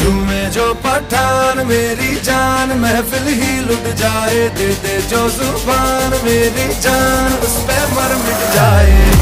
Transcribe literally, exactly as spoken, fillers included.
झूमे जो पठान मेरी जान महफिल ही लुट जाए, दे दे जो जुबान मेरी जान उस पे मर मिट जाए।